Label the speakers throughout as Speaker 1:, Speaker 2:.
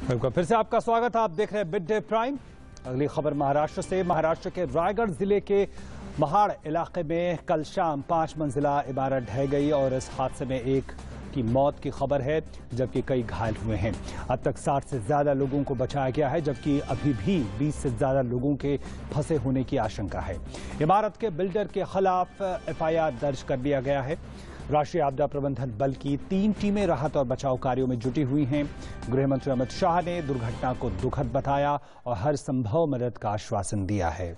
Speaker 1: बिल्कुल, फिर से आपका स्वागत है। आप देख रहे हैं मिड डे प्राइम। अगली खबर महाराष्ट्र से। महाराष्ट्र के रायगढ़ जिले के महाड़ इलाके में कल शाम 5 मंजिला इमारत ढह गई और इस हादसे में एक की मौत की खबर है, जबकि कई घायल हुए हैं। अब तक 60 से ज्यादा लोगों को बचाया गया है, जबकि अभी भी 20 से ज्यादा लोगों के फंसे होने की आशंका है। इमारत के बिल्डर के खिलाफ FIR दर्ज कर लिया गया है। राष्ट्रीय आपदा प्रबंधन बल की 3 टीमें राहत और बचाव कार्यों में जुटी हुई हैं। गृह मंत्री अमित शाह ने दुर्घटना को दुखद बताया और हर संभव मदद का आश्वासन दिया है।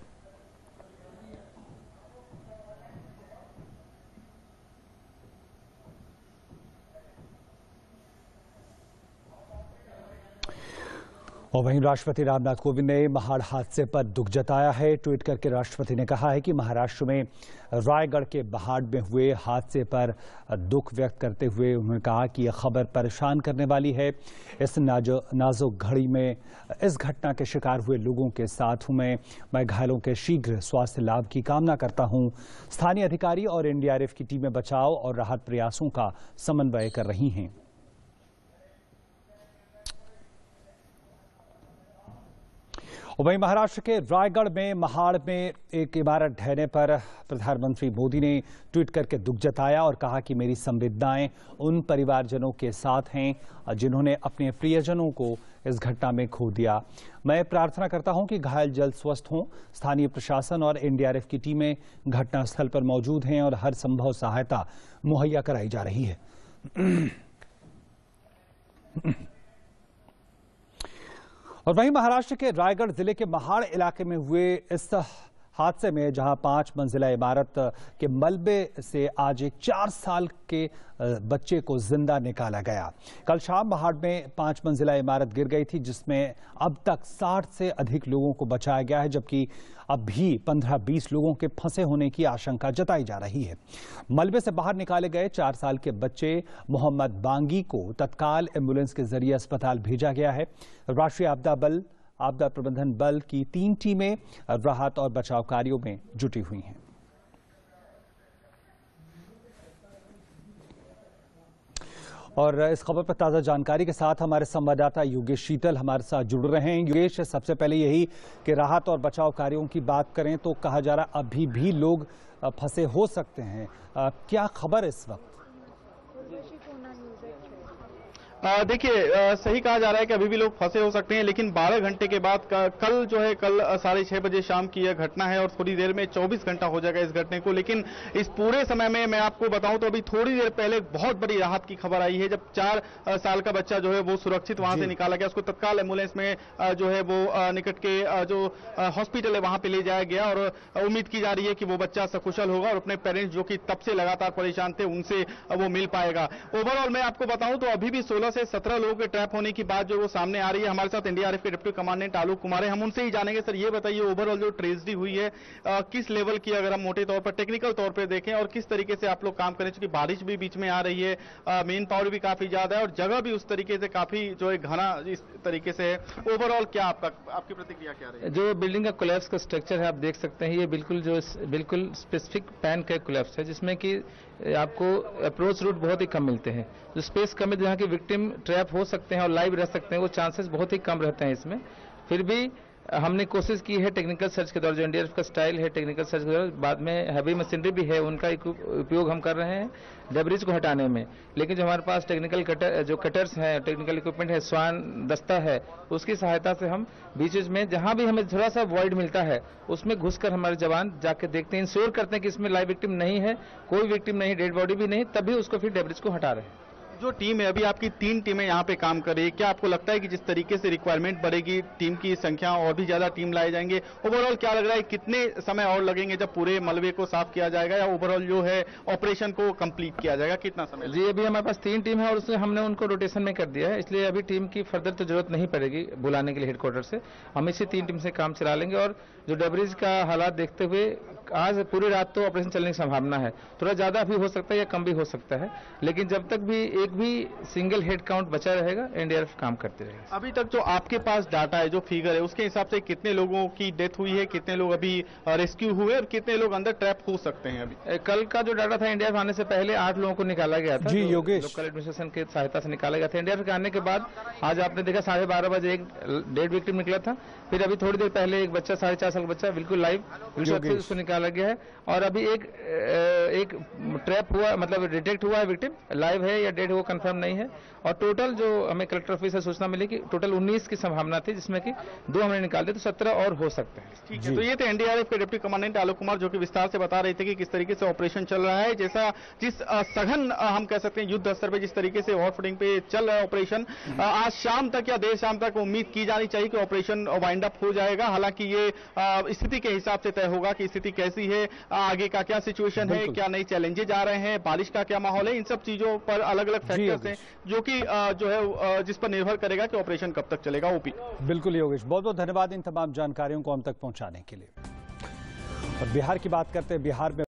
Speaker 1: और वहीं राष्ट्रपति रामनाथ कोविंद ने महाड़ हादसे पर दुख जताया है। ट्वीट करके राष्ट्रपति ने कहा है कि महाराष्ट्र में रायगढ़ के महाड़ में हुए हादसे पर दुख व्यक्त करते हुए उन्होंने कहा कि यह खबर परेशान करने वाली है। इस नाजुक घड़ी में इस घटना के शिकार हुए लोगों के साथ हूं मैं घायलों के शीघ्र स्वास्थ्य लाभ की कामना करता हूं। स्थानीय अधिकारी और NDRF की टीमें बचाव और राहत प्रयासों का समन्वय कर रही हैं। और वहीं महाराष्ट्र के रायगढ़ में महाड़ में एक इमारत ढहने पर प्रधानमंत्री मोदी ने ट्वीट करके दुख जताया और कहा कि मेरी संवेदनाएं उन परिवारजनों के साथ हैं जिन्होंने अपने प्रियजनों को इस घटना में खो दिया। मैं प्रार्थना करता हूं कि घायल जल्द स्वस्थ हों। स्थानीय प्रशासन और NDRF की टीमें घटनास्थल पर मौजूद हैं और हर संभव सहायता मुहैया कराई जा रही है। और वहीं महाराष्ट्र के रायगढ़ जिले के महाड़ इलाके में हुए इस हादसे में जहां 5 मंजिला इमारत के मलबे से आज एक 4 साल के बच्चे को जिंदा निकाला गया। कल शाम महाड़ में 5 मंजिला इमारत गिर गई थी, जिसमें अब तक 60 से अधिक लोगों को बचाया गया है, जबकि अब भी 15-20 लोगों के फंसे होने की आशंका जताई जा रही है। मलबे से बाहर निकाले गए 4 साल के बच्चे मोहम्मद बांगी को तत्काल एम्बुलेंस के जरिए अस्पताल भेजा गया है। राष्ट्रीय आपदा प्रबंधन बल की 3 टीमें राहत और बचाव कार्यों में जुटी हुई हैं। और इस खबर पर ताज़ा जानकारी के साथ हमारे संवाददाता योगेश शीतल हमारे साथ जुड़ रहे हैं। योगेश, सबसे पहले यही कि राहत और बचाव कार्यों की बात करें तो कहा जा रहा अभी भी लोग फंसे हो सकते हैं, क्या खबर इस वक्त?
Speaker 2: देखिए, सही कहा जा रहा है कि अभी भी लोग फंसे हो सकते हैं, लेकिन 12 घंटे के बाद कल 6:30 बजे शाम की यह घटना है और थोड़ी देर में 24 घंटा हो जाएगा इस घटने को। लेकिन इस पूरे समय में मैं आपको बताऊं तो अभी थोड़ी देर पहले बहुत बड़ी राहत की खबर आई है, जब 4 साल का बच्चा जो है वो सुरक्षित वहां से निकाला गया। उसको तत्काल एम्बुलेंस में जो है वो निकट के जो हॉस्पिटल है वहां पे ले जाया गया और उम्मीद की जा रही है कि वो बच्चा सकुशल होगा और अपने पेरेंट्स जो कि तब से लगातार परेशान थे उनसे वो मिल पाएगा। ओवरऑल मैं आपको बताऊं तो अभी भी 16 से 17 लोगों के ट्रैप होने की बात जो वो सामने आ रही है। हमारे साथ NDRF के डिप्टी कमांडेंट आलोक कुमार है, हम उनसे ही जानेंगे। सर, ये बताइए ओवरऑल जो ट्रेजेडी हुई है किस लेवल की, अगर हम मोटे तौर पर टेक्निकल तौर पर देखें, और किस तरीके से आप लोग काम करें, क्योंकि बारिश भी बीच में आ रही है, मेन पावर भी काफी ज्यादा है और जगह भी उस तरीके से काफी जो है घना इस तरीके से है। ओवरऑल क्या आपकी प्रतिक्रिया क्या रही है?
Speaker 3: जो बिल्डिंग का कोलैप्स का स्ट्रक्चर है आप देख सकते हैं, ये बिल्कुल स्पेसिफिक पैन का कोलैप्स है, जिसमें कि आपको अप्रोच रूट बहुत ही कम मिलते हैं। जो स्पेस कम है जहाँ की विक्टिम ट्रैप हो सकते हैं और लाइव रह सकते हैं, वो चांसेस बहुत ही कम रहते हैं इसमें। फिर भी हमने कोशिश की है टेक्निकल सर्च के दौरान, जो NDRF का स्टाइल है टेक्निकल सर्च के दौरान, बाद में हैवी मशीनरी भी है, उनका उपयोग हम कर रहे हैं डेब्रिज को हटाने में। लेकिन जो हमारे पास टेक्निकल कटर्स हैं, टेक्निकल इक्विपमेंट है, स्वान दस्ता है, उसकी सहायता से हम बीच में जहां भी हमें थोड़ा सा वॉइड मिलता है उसमें घुसकर हमारे जवान जाके देखते हैं, इंश्योर करते हैं कि इसमें लाइव विक्टिम नहीं है, कोई विक्टिम नहीं, डेड बॉडी भी नहीं, तभी उसको फिर डेब्रिज को हटा रहे हैं।
Speaker 2: जो टीम है, अभी आपकी 3 टीमें यहाँ पे काम कर रही है, क्या आपको लगता है कि जिस तरीके से रिक्वायरमेंट बढ़ेगी टीम की संख्या और भी ज्यादा टीम लाए जाएंगे? ओवरऑल क्या लग रहा है कितने समय और लगेंगे जब पूरे मलबे को साफ किया जाएगा, या ओवरऑल जो है ऑपरेशन को कंप्लीट किया जाएगा, कितना समय?
Speaker 3: जी, अभी हमारे पास 3 टीम है और उसमें हमने उनको रोटेशन में कर दिया है, इसलिए अभी टीम की फर्दर तो जरूरत नहीं पड़ेगी बुलाने के लिए हेडक्वार्टर से। हम इसी 3 टीम से काम चला लेंगे और जो डेब्रिज का हालात देखते हुए आज पूरी रात तो ऑपरेशन चलने की संभावना है, थोड़ा ज्यादा भी हो सकता है या कम भी हो सकता है, लेकिन जब तक भी एक भी सिंगल हेड काउंट बचा रहेगा एनडीआरएफ काम करते रहेगा।
Speaker 2: अभी तक जो आपके पास डाटा है, जो फिगर है, उसके हिसाब से कितने लोगों की डेथ हुई है, कितने लोग अभी रेस्क्यू हुए और कितने लोग अंदर ट्रैप हो सकते हैं? अभी
Speaker 3: कल का जो डाटा था एनडीआरएफ आने से पहले 8 लोगों को निकाला गया था,
Speaker 1: जी योगेश,
Speaker 3: लोकल एडमिनिस्ट्रेशन की सहायता से निकाला गया था। एनडीआरएफ के आने के बाद आज आपने देखा 12:30 बजे एक डेड विक्टिम निकला था, फिर अभी थोड़ी देर पहले एक बच्चा 4.5 साल का बच्चा बिल्कुल लाइव उसको निकाला गया है, और अभी एक ट्रैप हुआ, मतलब डिटेक्ट हुआ है विक्टिम, लाइव है या डेड वो कंफर्म नहीं है। और टोटल जो हमें कलेक्टर ऑफिस से सूचना मिली कि टोटल 19 की संभावना थी, जिसमें कि 2 हमने निकाल दिए, तो 17 और हो सकते हैं।
Speaker 2: ठीक है, तो ये थे एनडीआरएफ के डिप्टी कमांडेंट आलोक कुमार, जो कि विस्तार से बता रहे थे कि किस तरीके से ऑपरेशन चल रहा है। जैसा जिस सघन हम कह सकते हैं युद्ध स्तर पे जिस तरीके से हॉट फुटिंग पे चल रहा है ऑपरेशन, आज शाम तक या देर शाम तक उम्मीद की जानी चाहिए कि ऑपरेशन वाइंड अप हो जाएगा। हालांकि ये स्थिति के हिसाब से तय होगा कि स्थिति कैसी है, आगे का क्या सिचुएशन है, क्या नई चैलेंजेज आ रहे हैं, बारिश का क्या माहौल है, इन सब चीजों पर अलग अलग फैक्टर्स हैं जो कि जो है जिस पर निर्भर करेगा कि ऑपरेशन कब तक चलेगा। ओपी
Speaker 1: बिल्कुल योगेश, बहुत बहुत धन्यवाद इन तमाम जानकारियों को हम तक पहुंचाने के लिए। और बिहार की बात करते हैं, बिहार में